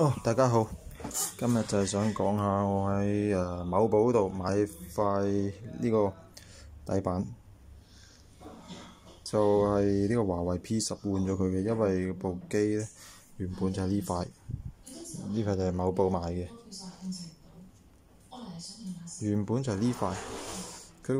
大家好，今日就係想講下我喺某寶嗰度買塊呢個底板，就係呢個華為 P10換咗佢嘅，因為部機咧原本就係呢塊就係某寶買嘅，原本就係呢塊，佢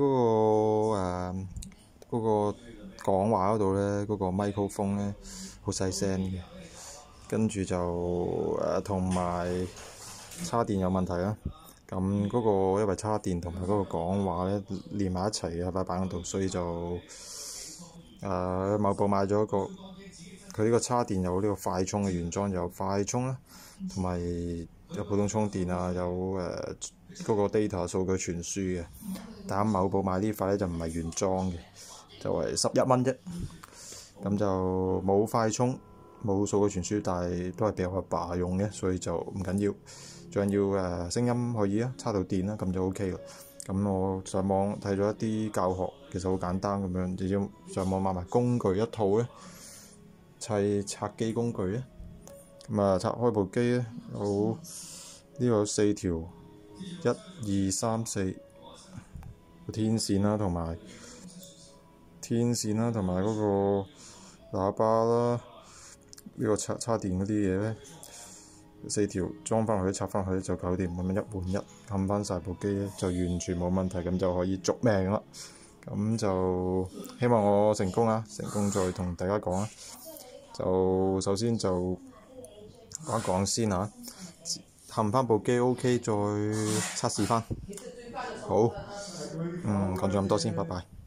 嗰個講話嗰度咧，嗰個咪高峰咧好細聲嘅。跟住就同埋叉電有問題啦。咁嗰個因為叉電同埋嗰個講話咧連埋一齊嘅喺塊板嗰度，所以就某寶買咗個佢呢個叉電有呢個快充嘅原裝，有快充啦，同埋有普通充電啊，有嗰個 data 數據傳輸嘅。但喺某寶買呢塊咧就唔係原裝嘅，就係11蚊啫。咁就冇快充。冇數據傳輸，但係都係俾我阿爸用嘅，所以就唔緊要。最緊要聲音可以啊，插到電啦，咁就 OK 啦。咁我上網睇咗一啲教學，其實好簡單咁樣，只要上網買埋工具一套咧，砌拆機工具咧。咁拆開部機咧，有呢個4條1、2、3、4個天線啦，同埋嗰個喇叭啦。呢個叉電嗰啲嘢咧，4條裝翻去，插翻去就搞掂，咁樣一換一冚翻晒部機咧，就完全冇問題，咁就可以續命啦。咁就希望我成功啊！成功再同大家講啊。就首先就講一講先嚇，冚翻部機 OK，再測試翻。好，講咗咁多先，拜拜。